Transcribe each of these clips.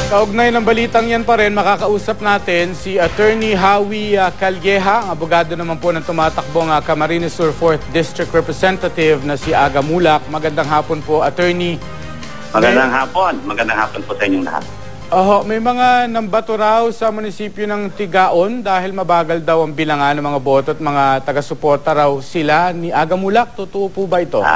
Kaugnay ng balitang yan pa rin, makakausap natin si Attorney Howie Calleja, ang abogado naman po ng tumatakbong Camarines Sur 4th District Representative na si Aga Mulak. Magandang hapon po, Attorney. Magandang hapon. Magandang hapon po sa inyong lahat. May mga nambato raw sa munisipyo ng Tigaon dahil mabagal daw ang bilangan ng mga boto at mga taga-suporta raw sila ni Aga Mulak. Totoo po ba ito?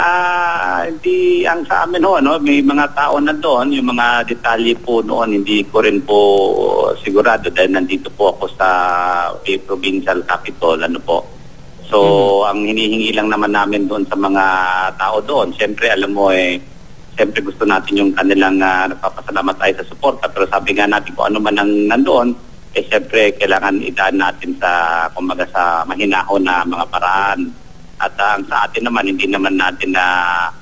Hindi ang sa amin may mga tao na doon, yung mga detalye po noon, hindi ko rin po sigurado dahil nandito po ako sa provincial capital, So, ang hinihingi lang naman namin doon sa mga tao doon, siyempre alam mo siyempre gusto natin yung kanilang nagpapasalamat tayo sa suporta, pero sabi nga natin kung ano man ang nandoon, siyempre kailangan idaan natin sa, kumbaga sa mahinahon na mga paraan. At sa atin naman, hindi naman natin na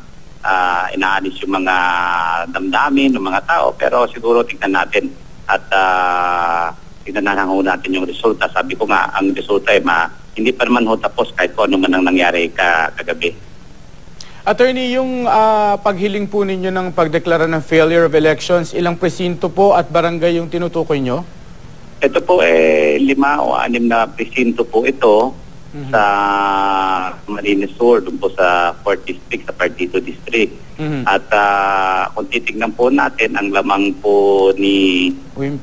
inaalis yung mga damdamin ng mga tao, pero siguro tingnan natin at tingnan natin yung resulta. Sabi ko nga, ang resulta hindi pa naman tapos kahit kung ano man ang nangyari kagabi. Attorney, yung paghiling po ninyo ng pagdeklara ng failure of elections, ilang presinto po at barangay yung tinutukoy nyo? Ito po 5 o 6 na presinto po ito sa Camarines Sur, doon po sa 4th District, sa Partido District. At kung titignan po natin, ang lamang po ni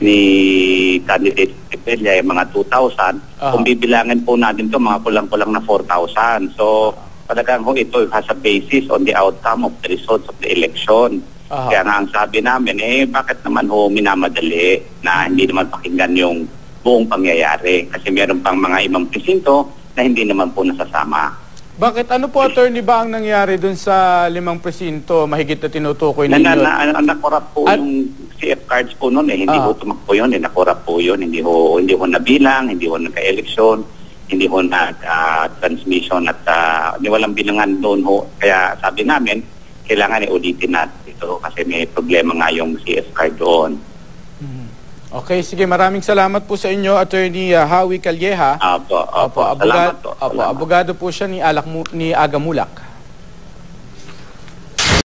candidate Cepilla ay mga 2,000. Kung bibilangan po natin ito, mga kulang-kulang na 4,000. So, talagang ito has a basis on the outcome of the results of the election. Kaya nga ang sabi namin, bakit naman minamadali na hindi naman pakinggan yung buong pangyayari? Kasi meron pang mga ibang presinto na hindi naman po nasasama. Bakit? Ano po, Attorney, ba ang nangyari dun sa 5 presinto mahigit na tinutukoy ninyo? Nakorap po yung CF cards po noon. Hindi ho tumakbo yun. Nakorap po yun. Hindi ho nabilang, hindi ho nagka-eleksyon, hindi ho transmission at walang bilangan doon ho. Kaya sabi namin, kailangan ulitin natin ito kasi may problema nga yung CF card doon. Okay, sige. Maraming salamat po sa inyo, Attorney Howie Calleja. Opo. Salamat po. Abogado po siya ni Aga Mulak.